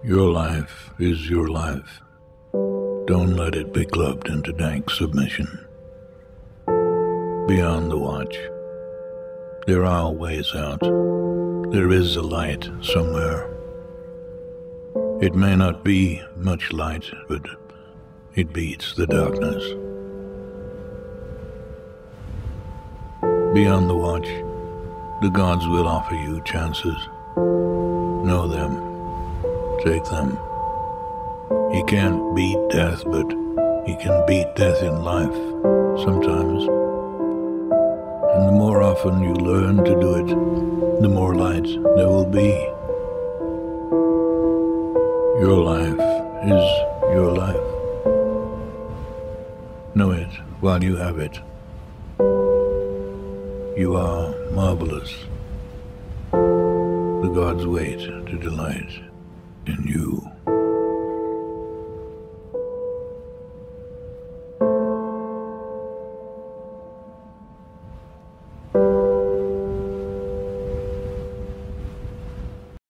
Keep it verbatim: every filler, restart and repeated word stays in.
Your life is your life. Don't let it be clubbed into dank submission. Beyond the watch, there are ways out. There is a light somewhere. It may not be much light, but it beats the darkness. Beyond the watch, the gods will offer you chances. Know them. Take them. He can't beat death, but he can beat death in life, sometimes. And the more often you learn to do it, the more light there will be. Your life is your life. Know it while you have it. You are marvelous. The gods wait to delight in you.